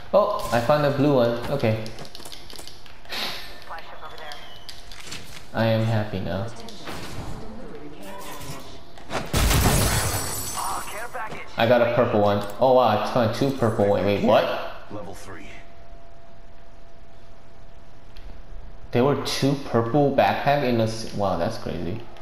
Oh, I found a blue one. Okay. Flagship over there. I am happy now. Oh, care package. I got a purple one. Oh wow, I found 2 purple ones. Wait, what? Level 3. There were 2 purple backpack in this. Wow, that's crazy.